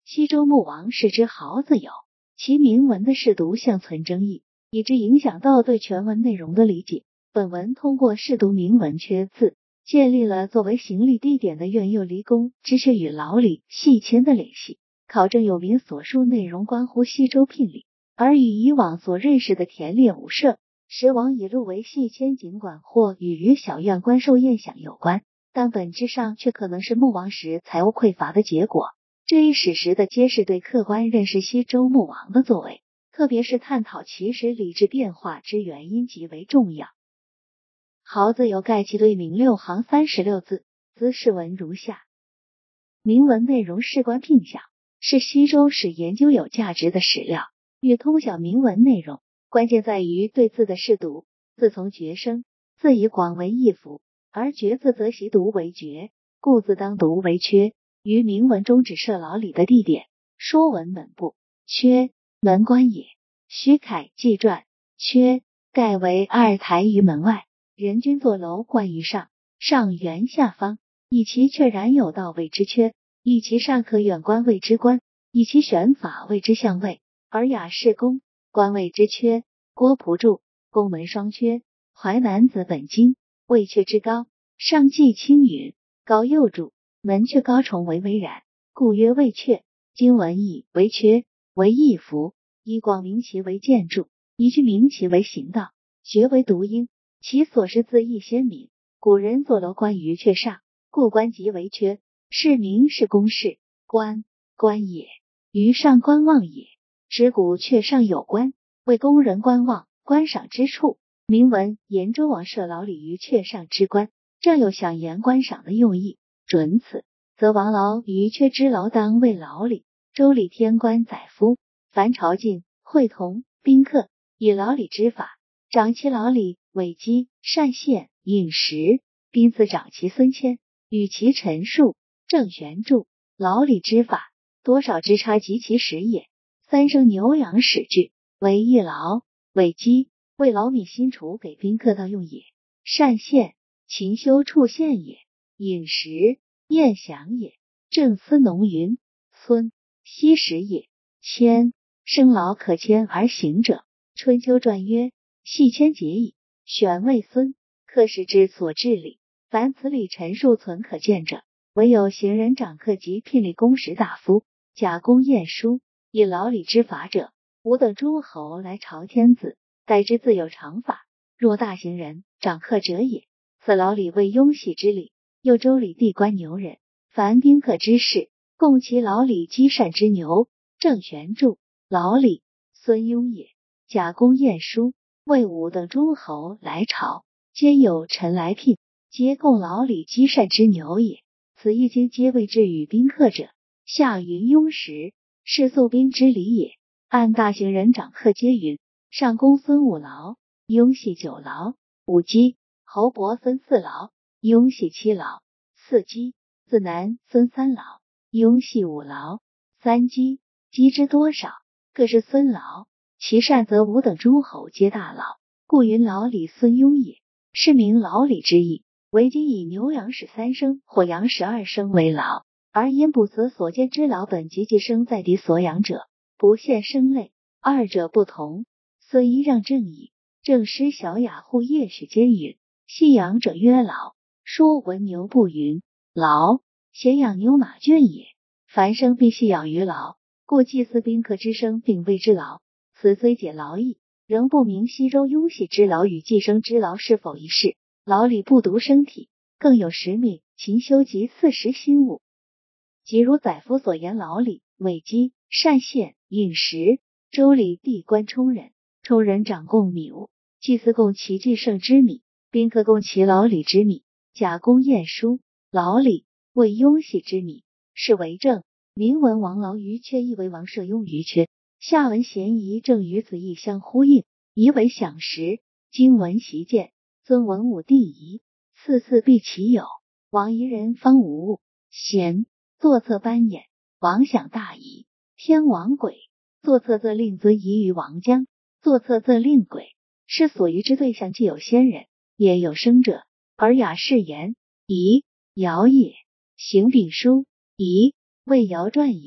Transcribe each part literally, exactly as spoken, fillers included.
西周穆王是只毫子有，其铭文的试读相存争议，以致影响到对全文内容的理解。本文通过试读铭文缺字，建立了作为行礼地点的苑右离宫之阙与老李细签的联系，考证有明所述内容关乎西周聘礼，而与以往所认识的田猎无涉。时王以录为细签，尽管或与于小苑官寿宴享有关，但本质上却可能是穆王时财务匮乏的结果。这一史实的揭示对客观认识西周穆王的作为，特别是探讨其实礼制变化之原因极为重要。毫子有盖其对铭六行三十六字，兹释文如下。铭文内容事关聘享，是西周史研究有价值的史料。欲通晓铭文内容，关键在于对字的试读。字从绝声，字以广为易服，而绝字则习读为绝，故字当读为缺。于铭文中只设老李的地点，说文本部。缺，门关也。徐凯纪传，缺，盖为二台于门外，人均坐楼冠于上，上圆下方，以其确然有道谓之缺，以其上可远观谓之观，以其选法谓之相位，而雅士宫官谓之缺。郭璞注，宫门双缺，淮南子本经，谓阙之高，上记青云。高又注，门阙高重为为然，故曰谓阙。经文以为阙，为义符，以广明其为建筑，以具明其为行道，学为读音，其所识字义鲜明。古人坐楼观于阙上，故观即为阙。是名是公事，观观也，于上观望也。知古阙上有观，为工人观望观赏之处。铭文言周王设老李于阙上之观，正有享言观赏的用意。准此，则王劳于阙之劳当为老李。周礼天官载夫，凡朝觐、会同、宾客，以老李之法，长其老李，委姬、单县、饮食，宾次长其孙谦，与其陈述。郑玄注，老李之法，多少之差及其实也。三生牛羊始具，为一劳，委姬，为老米新除给宾客当用也。单县，勤修处县也。饮食，宴享也。正司农云，孙，息食也。谦，生劳可迁而行者。春秋传曰：细谦节矣，选谓孙，客使之所治礼。凡此理陈述存可见者，唯有行人长客及聘礼公使大夫，假公晏殊，以老李之法者，吾等诸侯来朝天子，待之自有常法。若大行人长客者也，此老李为雍系之礼。又周礼地官牛人，凡宾客之事，共其老李积善之牛。郑玄注，老李，孙雍也。假公晏殊，谓吾等诸侯来朝，皆有臣来聘，皆共老李积善之牛也。此一经皆谓至与宾客者，下云雍时，是宿宾之礼也。按大行人长客皆云：上公孙五劳，雍系九劳；五姬，侯伯孙四劳，雍系七劳；四姬，子南孙三劳，雍系五劳；三姬，姬之多少，各是孙劳。其善则吾等诸侯皆大劳，故云老李孙雍也。是名老李之意。为今以牛羊使三生或羊使二生为劳，而因不择所见之劳本及寄生在敌所养者，不限生类，二者不同。孙一让正矣。正师小雅户夜许皆云：系养者曰劳。说文牛不云劳，咸养牛马圈也。凡生必系养于劳，故祭祀宾客之生并谓之劳。此虽解劳义，仍不明西周雍系之劳与寄生之劳是否一事。老李不独生体，更有使命，勤修及四时心物。即如载夫所言，老李、委姬、单县、饮食。周礼地官充人，充人掌供米物，祭司供其祭圣之米，宾客供其老李之米。假公晏殊，老李为雍系之米，是为正。铭文王劳于阙亦为王舍雍于阙，下文咸宜正与此意相呼应，宜为享食。经文习见，尊文武第一，次次必其有。王夷人方无物，贤作策班演，王享大夷。天王鬼，作策则令尊夷于王将，作策则令鬼。是所疑之对象，既有先人，也有生者。而雅士言，夷，尧也。行丙书，夷，谓尧传也。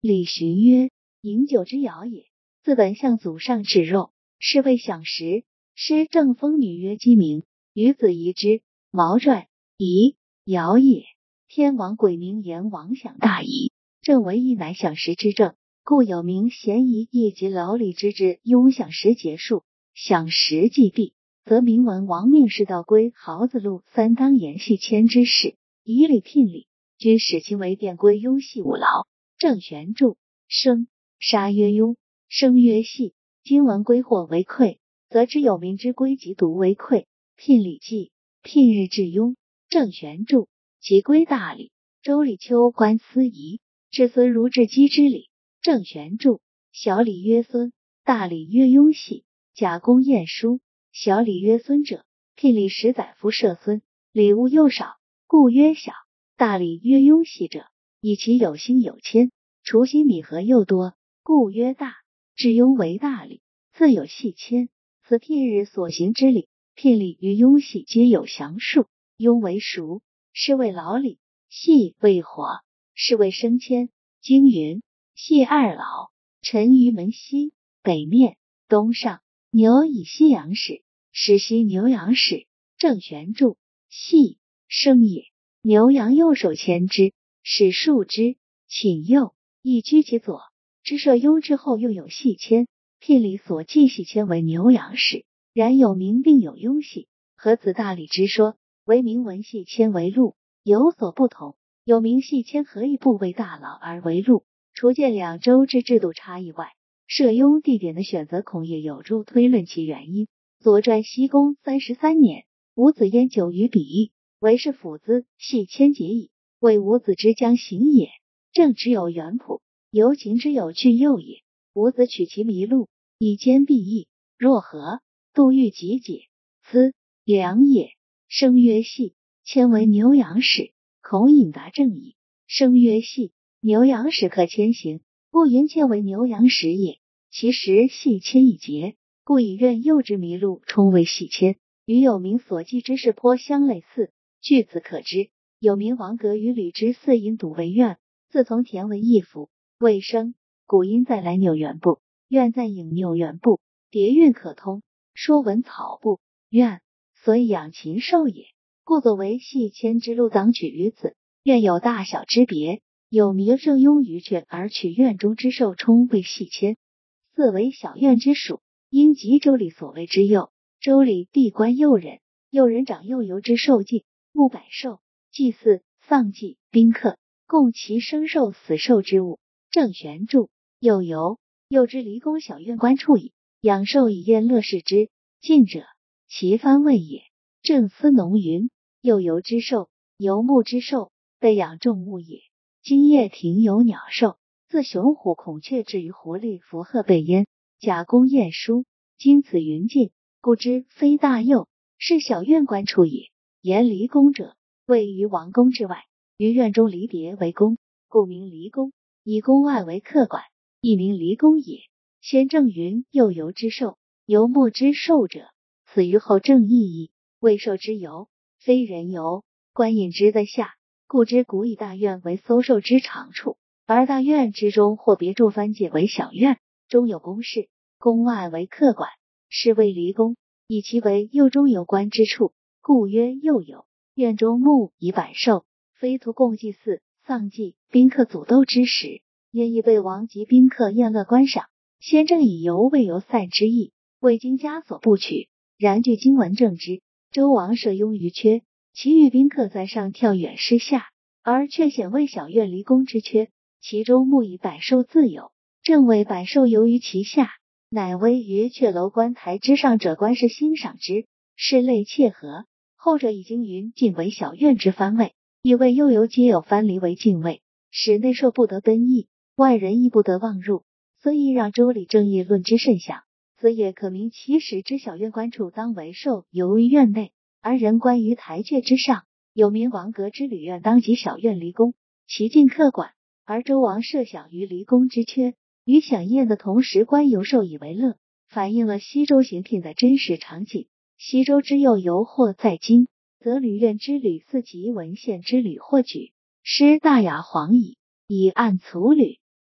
李寻曰：饮酒之肴也，自本向祖上至肉，是谓享食。师正风女曰：鸡鸣，与子疑之。毛传宜尧也。天王鬼名言王享大仪，正为一乃享食之政，故有名咸宜业及劳力之至。庸享食结束，享食既毕，则明文王命士道归豪子路三当言系迁之事，以礼聘礼，均使其为便归庸系务劳。郑玄注生杀曰庸，生曰系。今文归或为馈，则知有名之归即独为馈。聘礼记聘日至庸。郑玄注其归大礼，周礼秋官司仪，至孙如至姬之礼。郑玄注小礼曰孙，大礼曰庸系。贾公晏书小礼曰孙者，聘礼十载服射孙，礼物又少，故曰小；大礼曰庸系者，以其有心有谦，除心米和又多，故曰大。至庸为大礼，自有系谦。此聘日所行之礼，聘礼与庸系皆有详述。庸为熟，是谓劳礼；系为火，是谓升迁。经云：系二老，陈于门西北面，东上。牛以西阳始，始西牛阳始。郑玄注系生也，牛羊右手牵之，使束之，寝右，亦居其左。之射庸之后又有系迁，聘礼所记系迁为牛阳始，然有名并有庸系，何子大礼之说？为名文系迁为禄，有所不同。有名系迁何以不为大老而为禄？除见两州之制度差异外，射庸地点的选择恐也有助推论其原因。左传西公三十三年，伍子焉久于比翼，为是府资，系迁节矣。谓伍子之将行也。正之有原谱，由秦之有去右也。伍子取其迷路，以兼必翼。若何？杜预集解，兹良也。生曰系，迁为牛阳始。孔颖达正矣。生曰系，牛阳始可迁行，故云迁为牛阳始也。其实系迁一节，故以愿右之迷路充为系迁，与有名所记之事颇相类似。据此可知，有名王格与吕之四音笃为愿，自从田为义府，未生。古音在来纽元部，愿在引纽元部，叠韵可通。说文草部，愿所以养禽兽也，故作为系迁之路当取于此。愿有大小之别，有名正庸于阙而取院中之兽充为系迁。四为小院之属，因及周礼所谓之幼。周礼地官幼人，幼人长幼游之受祭，牧百兽，祭祀、丧祭、宾客，共其生兽死兽之物。郑玄注幼游，幼之离宫小院官处矣，养兽以宴乐事之。近者其番位也。郑思农云：幼游之兽，游牧之兽，被养众物也。今夜庭有鸟兽，自雄虎孔雀至于狐狸伏鹤背焉。贾公晏书今此云尽，故知非大幼，是小院官处也。言离宫者，位于王宫之外，于院中离别为宫，故名离宫。以宫外为客馆，亦名离宫也。先正云：幼游之兽，游牧之兽者，此于后正意义，为兽之游，非人游。官引之在下，故知古以大院为搜兽之长处，而大院之中或别筑藩界为小院，中有宫室，宫外为客馆，是谓离宫。以其为右中有官之处，故曰右游。院中牧以百兽，非徒共祭祀、丧祭、宾客祖斗之时，因亦被王及宾客宴乐观赏。先正以游未游散之意，未经枷锁不取。然据经文正之，周王设庸于阙，其余宾客在上跳远师下，而却显为小院离宫之阙，其中牧以百兽自有，正谓百兽游于其下，乃为于阙楼观台之上者观是欣赏之，是类切合。后者已经云尽为小院之藩位，以为悠游皆有藩篱为禁卫，使内兽不得奔逸，外人亦不得妄入，所以让周礼正义论之甚详。此也可明其实之小院官处当为兽游于院内，而人观于台阙之上。有名王格之旅院当及小院离宫，其近客馆，而周王设享于离宫之阙，与享宴的同时观游兽以为乐，反映了西周行聘的真实场景。西周之幼游或在今，则旅院之旅似及文献之旅或举，诗大雅黄矣，以按卒旅。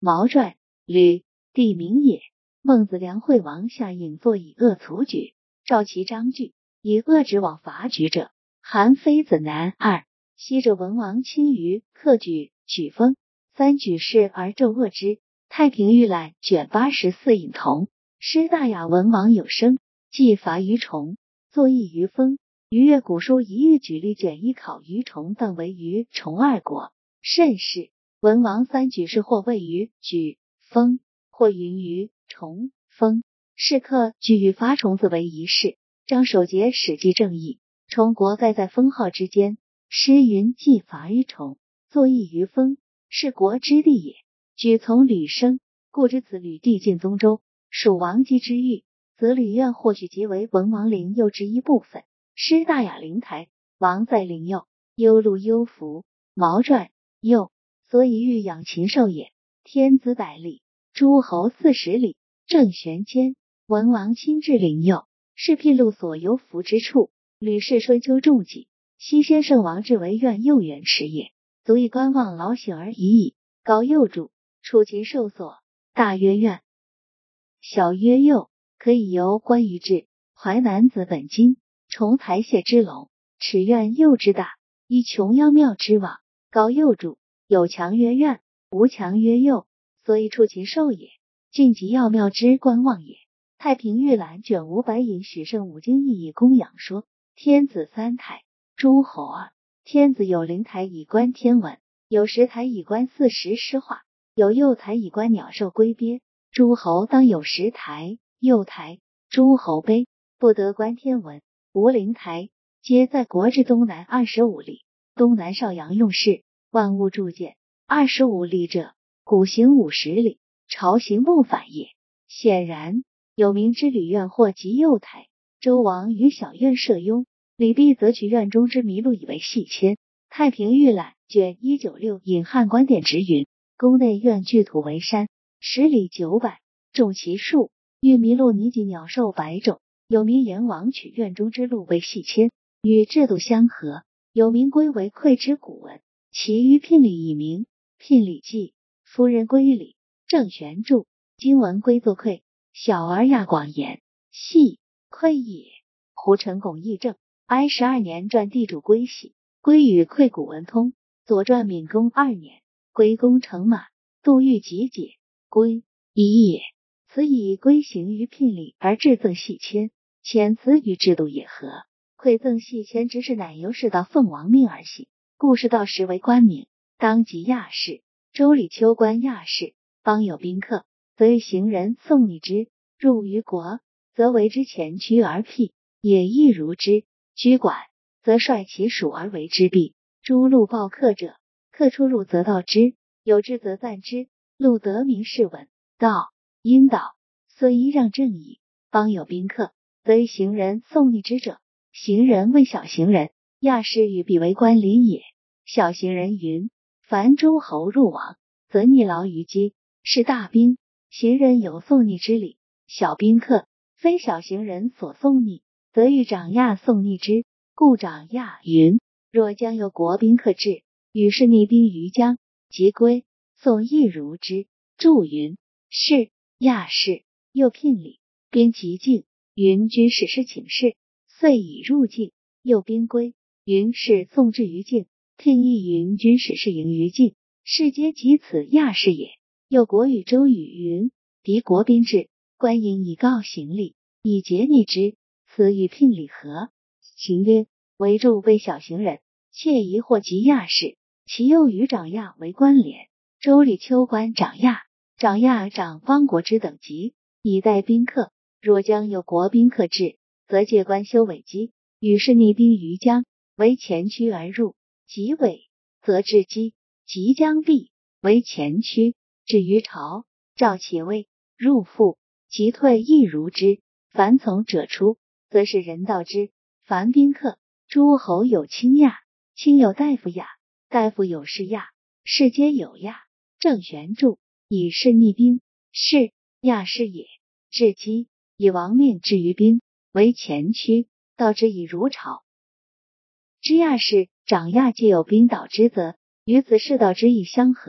毛传，吕，地名也。孟子梁惠王下引作以恶卒举，召其章句，以恶之往伐举者，韩非子南二。昔者文王亲于克举，举封三举事而纣恶之。太平御览卷八十四引同。师大雅文王有声，既伐于崇，作义于封。于越古书一遇举例卷一考于崇等为于崇二国。甚是文王三举事或谓于举封，或云于崇封。是客举与伐崇字为一事。张守节史记正义，崇国盖在封号之间。诗云既伐于崇，作义于封，是国之地也。举从吕生，故知此吕地晋宗周，属王姬之域，则吕苑或许即为文王陵右之一部分。师大雅灵台，王在陵右，幽鹿幽伏，毛传，右，所以欲养禽兽也。天子百里，诸侯四十里，正玄间，文王亲至陵右，是辟路所游伏之处。吕氏春秋重记，西先圣王至为苑右园池也，足以观望老朽而已矣。高右注，楚禽兽所，大曰苑，小曰右，可以由关于志，淮南子本经，重台榭之龙，尺苑右之大，以琼妖庙之望。高右注，有墙曰苑，无墙曰右，所以处禽兽也。晋及要庙之观望也。太平御览卷五百引许圣五经义以供养说，天子三台，诸侯二。天子有灵台以观天文，有石台以观四时诗画，有右台以观鸟兽龟鳖。诸侯当有石台、右台，诸侯卑，不得观天文。无灵台，皆在国之东南二十五里。东南邵阳用事，万物铸建。二十五里者，古行五十里，朝行不反也。显然，有名之吕苑或及右台。周王于小苑设雍，李泌则取苑中之麋鹿以为细签。太平御览卷一九六引汉观典直云：宫内苑聚土为山，十里九百，众其数，欲麋鹿拟及鸟兽百种。有名阎王取苑中之鹿为细签，与制度相合。有名归为馈之古文，其余聘礼以名。聘礼记，夫人归礼。郑玄注，今文归作馈，小而亚广言，系馈也。胡成拱议政，哀十二年传地主归系，归与馈古文通。左传闵公二年，归公乘马，杜预集解，归一也。此以归行于聘礼而制赠细签，遣词与制度也合。馈赠细签之事，乃由是道奉王命而行，故是道实为官名，当即亚事。周礼秋官亚事，邦有宾客，则欲行人送逆之；入于国，则为之前驱而辟，也亦如之。居馆，则率其属而为之弊。诸路报客者，客出入则道之，有之则赞之。路得名是闻，道因道，虽依让正矣。邦有宾客，则欲行人送逆之者，行人谓小行人，亚事与彼为官邻也。小行人云：凡诸侯入王，则逆劳于饥，是大宾。行人有送逆之礼，小宾客非小行人所送逆，则欲长亚送逆之。故长亚云：若将有国宾客至，与是逆宾于江，即归，送亦如之。注云：是亚事，又聘礼，宾其境，云君使师请示，遂已入境，又宾归，云是送至于境，聘亦云君使是迎于境，是皆及此亚事也。又国语周语云：敌国宾至，官营以告行礼，以节逆之，此与聘礼合。秦曰：为助为小行人，窃疑或及亚事，其又与长亚为关联。周礼秋官长亚，长亚长邦国之等级，以待宾客。若将有国宾客至，则借官修伪基，与是逆宾于江，为前驱而入，即伪，则至基，即将避，为前驱，至于朝，召其位，入腹，即退亦如之。凡从者出，则是人道之。凡宾客，诸侯有卿亚，卿有大夫亚，大夫有士亚，士皆有亚。郑玄注，以是逆宾，是亚是也。至基，以王命至于宾，为前驱，道之以如朝。知亚事，长亚皆有宾导之，则与此世道之意相合。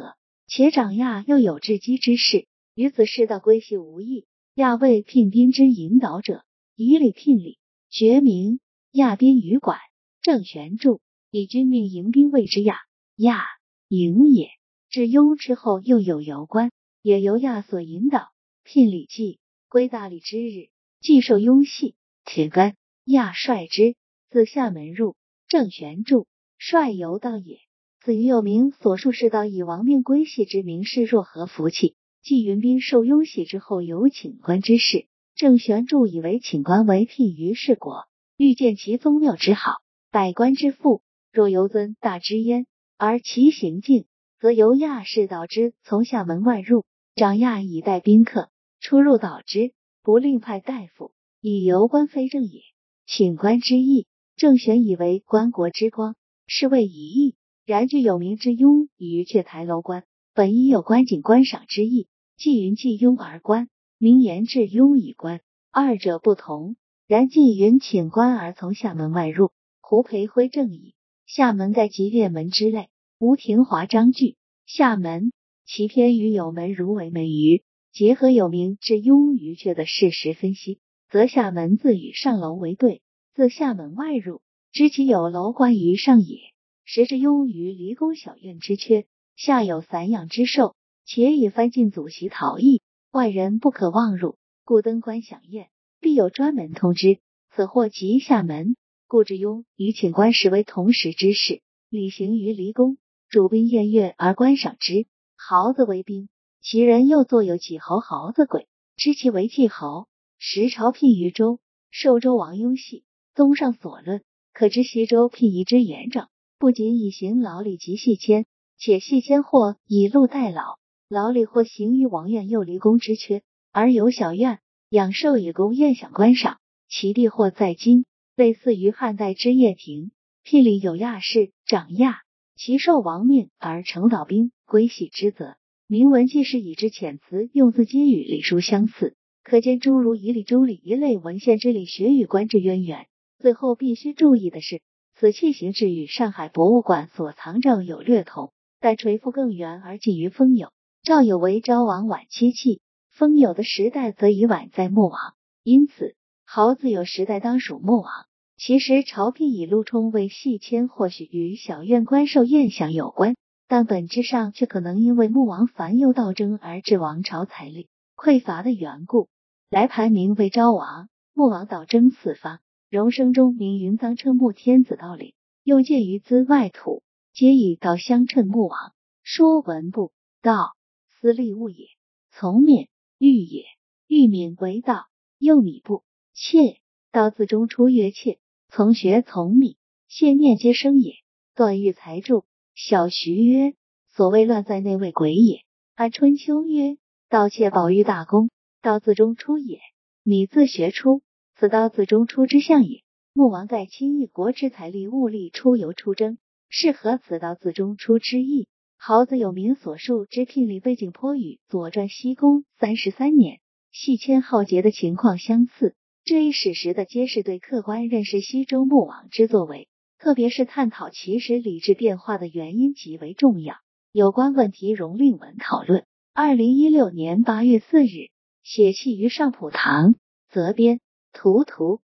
且长亚又有治机之事，与此世道归系无异。亚为聘兵之引导者，以礼聘礼，绝名亚宾羽管。郑玄注以君命迎宾谓之亚，亚迎也。至雍之后又有游官，也由亚所引导。聘礼祭，归大礼之日，既受雍系，且干亚率之，自厦门入。郑玄注率游道也。此与有名所述世道以亡命归系之名士若何福气？即云宾受雍系之后有请官之事，郑玄注以为请官为聘于世国，欲见其宗庙之好，百官之富，若由尊大之焉，而其行径，则由亚士导之，从厦门外入，长亚以待宾客，出入导之，不另派大夫，以游官非正也。请官之意，郑玄以为官国之光，是谓一义。然据有名之雍与阙台楼观，本亦有观景观赏之意，既云既雍而观，名言至雍以观，二者不同。然既云请官而从厦门外入，胡培辉正矣。厦门在集月门之类，吴廷华章句厦门，其篇与有门如为门隅，结合有名至雍于阙的事实分析，则厦门自与上楼为对，自厦门外入，知其有楼观于上也。时至雍于离宫小院之缺，下有散养之兽，且以翻进祖席陶艺，外人不可妄入，故登观享宴，必有专门通知，此或即厦门。故至雍与请官实为同时之事，礼行于离宫，主宾宴乐而观赏之。豪子为宾，其人又作有几侯豪子鬼，知其为季侯。时朝聘于州，受州王雍系。综上所论，可知西州聘仪之严整，不仅以行劳力及系迁，且系迁或以禄代劳，劳力或行于王院右离宫之缺，而有小院养寿以供宴享观赏，其地或在今，类似于汉代之掖庭。聘礼有亚士、长亚，其受王命而承导兵归系之责。铭文记事以之遣词用字皆与礼书相似，可见诸如以礼周礼一类文献之理学与官制渊源。最后必须注意的是，此器形制与上海博物馆所藏照有略同，但垂复更远而近于封友。照有为昭王晚期器，封友的时代则已晚在穆王，因此豪子有时代当属穆王。其实朝聘以陆冲为系迁，或许与小院官受宴享有关，但本质上却可能因为穆王烦忧盗征而致王朝财力匮乏的缘故。来盘名为昭王，穆王导征四方，荣升中名云臧称穆天子道领，又见于兹外土，皆以道相称穆王。说文部，道私利物也，从冕玉也，玉敏为道。又米部，妾，道字中出曰妾，从学从米，谢念皆生也。段誉才注小徐曰，所谓乱在内为鬼也。按春秋曰，盗窃宝玉大功，道字中出也。米字学出，此道字中出之象也。穆王盖亲一国之财力物力出游出征，是合此道字中出之意。豪子有名所述之聘礼背景颇与左传西宫三十三年系迁浩劫的情况相似，这一史实的揭示对客观认识西周穆王之作为，特别是探讨其实礼制变化的原因极为重要。有关问题容另文讨论。二零一六年八月四日，写契于上普堂，责编图图。